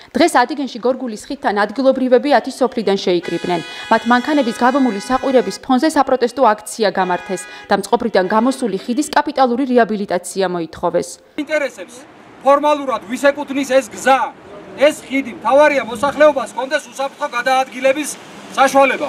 დღეს ადგენში გორგულის ხიდთან ადგილობრივები 10 სოფლიდან შეიკრიბნენ. მათ მანქანების გაბმული საყვირების ფონზე საპროტესტო აქცია გამართეს და მწყობრიდან გამოსული ხიდის კაპიტალური რეაბილიტაცია მოითხოვეს. ინტერესებს ფორმალურად ვის ეკუთვნის ეს გზა, ეს ხიდი, მთავარია მოსახლეობას კონდეს უსაფრთხო გადაადგილების საშუალება.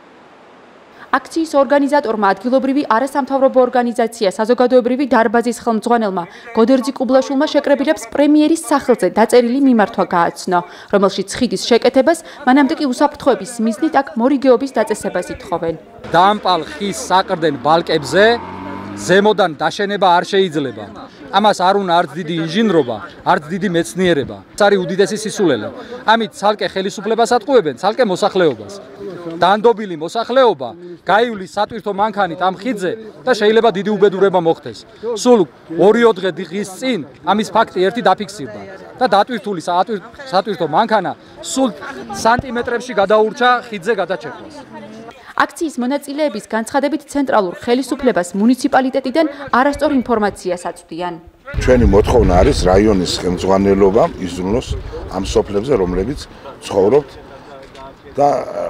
აქციის ორგანიზატორმა ადგილობრივი არასამთავრობო ორგანიზაცია საზოგადოებრივი დარბაზის ხელმძღვანელმა გოდერძი კუბლაშვილმა შეკრებილებს პრემიერის სახელზე დაწერილი მიმართვა გააცნო, რომელშიც ხიდის შეკეთებას, მანამდე კი უსაფრთხოების მიზნით აქ მორიგეობის დაწესებას ითხოვენ. დამპალ ხის საყრდენ ბალკებზე ზემოდან დაშენება არ შეიძლება. ამას არ უნდა არც დიდი ინჟინრობა, არც დიდი მეცნიერება. ეს არის უდიდესი სისულელე. ამით ცალკე ხელისუფლებას ატყუებენ, ცალკე მოსახლეობას. დანდობილი მოსახლეობა გაივლის სატვირთო მანქანით ამ ხიდზე და შეიძლება დიდი უბედურება მოხდეს. სულ 2 დღის წინ ამის ფაქტი ერთი დაფიქსირდა და დატვირთული სატვირთო მანქანა სულ სანტიმეტრებში გადაურჩა ხიდზე გადაჭერას. აქციის მონაწილეების განცხადებით ცენტრალურ ხელისუფლებას მუნიციპალიტეტიდან არასწორ ინფორმაციას აწვდიან. ჩვენი მოთხოვნა არის რაიონის ხელმძღვანელობა იზრუნოს ამ სოფლებზე, რომლებიც ცხოვრობთ და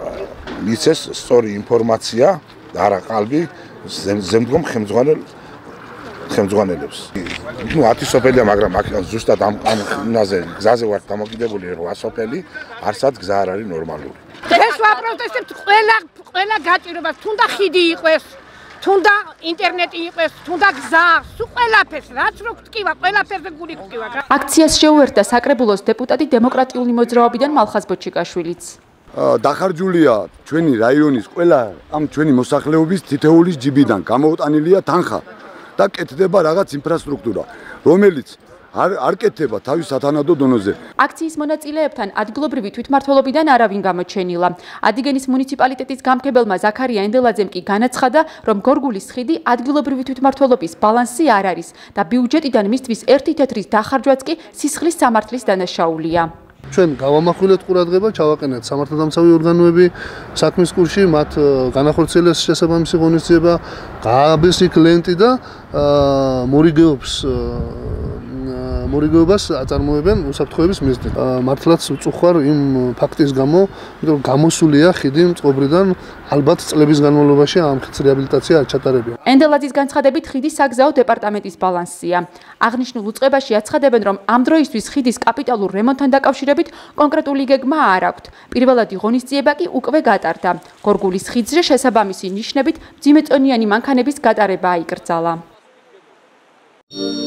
მიცეს სწორი ინფორმაცია და არა ყალბი ზემდგომ ხელმძღვანელებს. 10 სოფელია, მაგრამ ზუსტად ამ გზაზე ვარ დამოკიდებული 8 სოფელი, არცად გზა არ არის ნორმალური. ეს ვაპროტესტებთ ყველა გაჭირებას, თუნდა ხიდი იყოს, თუნდა ინტერნეტი იყოს, თუნდა გზა, სულ ყველაფერს, რაც რო გტკივა, ყველაფერზე გული გტკივა. აქციას შეუერთდა საკრებულოს დეპუტატი დემოკრატიული მოძრაობიდან მალხაზ ბოჩიკაშვილიც. დახარჯულია ჩვენი რაიონის ყველა ამ ჩვენი მოსახლეობის თითოეულის ჯიბიდან გამოუტანილია თანხა და კეთდება რაღაც ინფრასტრუქტურა, რომელიც არ კეთდება თავის სათანადო დონეზე. აქციის მონაწილეებთან ადგილობრივი თვითმმართველობიდან არავინ გამოჩენილა. ადიგენის მუნიციპალიტეტის გამგებელმა ზაქარია ენდელაძემ კი განაცხადა, რომ გორგულის ხიდი ადგილობრივი თვითმმართველობის ბალანსი არ არის და ბიუჯეტიდან მისთვის ერთი თეთრის დახარჯვაც კი სისხლის სამართლის დანაშაულია. ჩვენ გავამახვილეთ ყურადღება, ჩავაყენეთ სამართალდამცავი ორგანოები საქმის კურსში, მათ განახორციელეს შესაბამისი ღონისძიება, გააბეს იქ ლენტი და მორიგეობას აწარმოებენ უსაფრთხოების მიზნით. მართლაც უწუხარ იმ ფაქტის გამო, რომ გამოსულია ხიდი მწყობრიდან, ალბათ წლების განმავლობაში ამ ხიდის რეაბილიტაცია არ ჩატარებია. ენდელაძის განცხადებით ხიდის საგზაო დეპარტამენტის ბალანსია. აღნიშნულ უწყებაში აცხადებენ, რომ ამ დროისთვის ხიდის კაპიტალურ რემონტთან დაკავშირებით კონკრეტული გეგმა არ აქვთ. პირველადი ღონისძიება კი უკვე გატარდა. გორგულის ხიდზე შესაბამისი ნიშნებით მძიმეწონიანი მანქანების გატარება აიკრძალა.